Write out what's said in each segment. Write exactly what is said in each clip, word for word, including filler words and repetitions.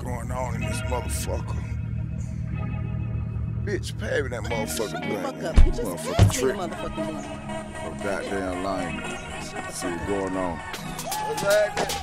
going on in this motherfucker. Bitch, pay me that motherfucker blunt. Fuck up. You just motherfucker trick. motherfucking blunt. No goddamn line. See what's going on. What's happening?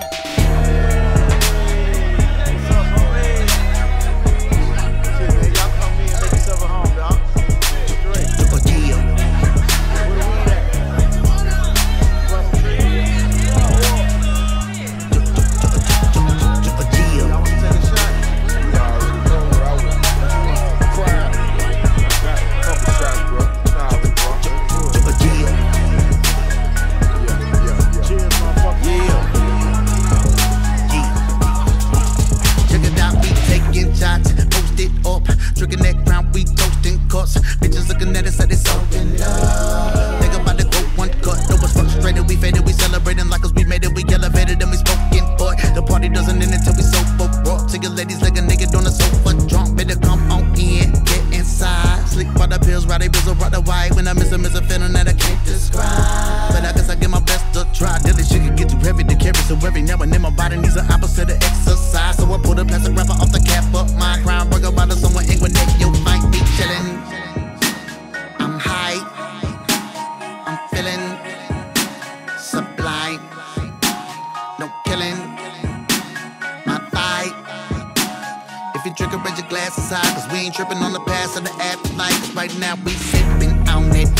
Bitches looking at us like they so in love. Think about the go one cut. No one's frustrated, we faded, we celebrating like us, we made it, we elevated and we spoken for it. The party doesn't end until we sober raw. Take your ladies like a nigga on the sofa drunk. Better come on in, get inside. Sleep by the pills, ride a bizzle, ride the white. When I miss a miss a feeling that I can't describe. But I guess I give my best to try. Till this shit can get too heavy to carry. So every now and then my body needs an opposite of exercise. So I pull the plastic wrapper off the cap of my crime burger bottle somewhere in Gwinnett. You'll find me chillin'. I'm high, I'm feeling sublime. No killing my vibe. If you drink, raise your glasses high, cause we ain't tripping on the past or the afterlife. Cause right now we sipping on it.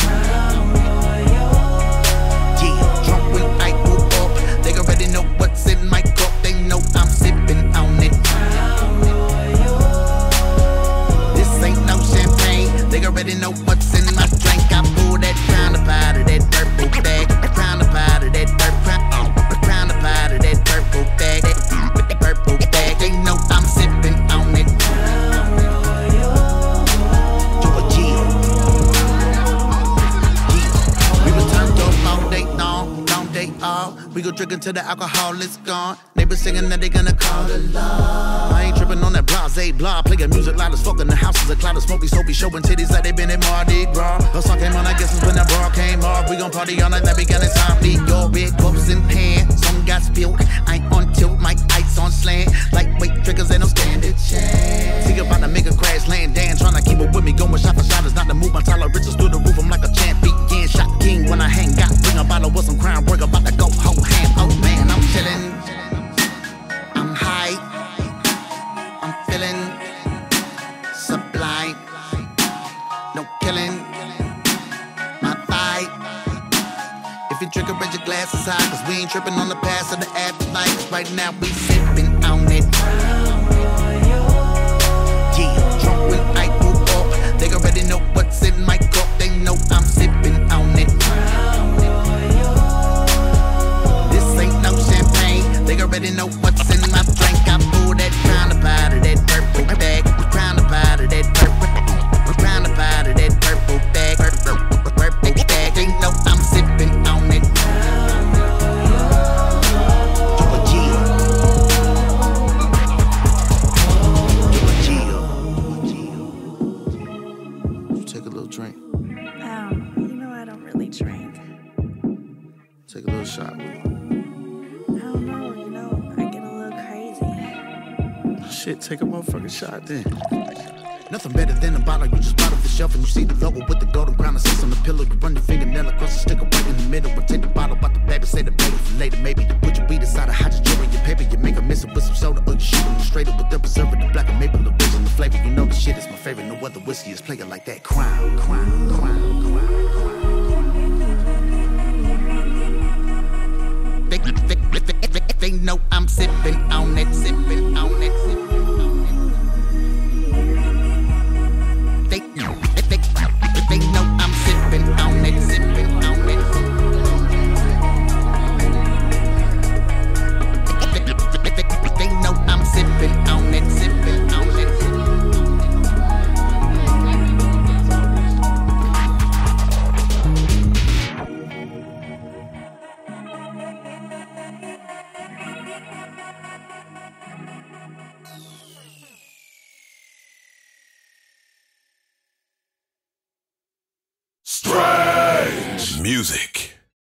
Yeah, drunk when I go up. They already know what's in my cup. They know I'm sipping on it. This ain't no champagne. They already know what's in my drink. I pull that crown up out of that purple bag. Crown up out of that purple. Crown up out of that purple bag. That purple bag. They know I'm sipping on it. Georgia. Yeah. We been turned up all day long, long day all. We go drink until the alcohol is gone. They been singing that they gonna call it love. I ain't tripping on that blase blah. Playing music loud as fuck in the house is a cloud of smoky, soapy, showing titties like they been in Mardi Gras. A song came on, I guess it's when the bra came off. We gon' party all night, that began it's time. Be your red cups in hand. Some got spilled, I ain't on tilt, my ice on slant. Lightweight triggers ain't no standard chance. See about to make a crash land, Dan tryna keep it with me, going shot for shot. It's not to move my tolerance through the roof. I'm like a champ, beat shot king when I hang. Got bring a bottle with some crown work, about to go whole hand. Oh man, I'm chillin'. I'm high, I'm feeling sublime. No killing my vibe. If you drink, raise your glasses high, cause we ain't tripping on the past or the afterlife. Right now we sipping on it. Yeah, drunk when I go up. They already know what's in my cup. They know I'm sipping on it. This ain't no champagne. They already know what's in my drink. I pull that crown up out of that purple bag. Crown up out of that purple. Crown up out of that purple bag. Purple bag. They know I'm sipping on it. Take a little drink. Um, you know I don't really drink. Take a little shot with you. I don't know, you know, I get a little crazy. Shit, take a motherfucking shot then. Nothing better than a bottle you just bought off the shelf and you see the logo with the golden crown that sits on the pillow. You run your fingernail across the sticker right in the middle. But take the bottle out the baby, say the baby for later. Maybe you put your weed inside a hot jewelry, your paper. You make a miss it with some soda or you shoot them straight up with the preservative, black and maple, the original flavor. You know the shit is my favorite. No other whiskey is playing like that. Crown, crown, crown, crown, crown. They, they, they, they, they know I'm sipping on it, sipping on it, sipping. They, they, they know I'm sipping on it, sipping on it. They, they, they know I'm sipping on it, sipping on it. Strange music.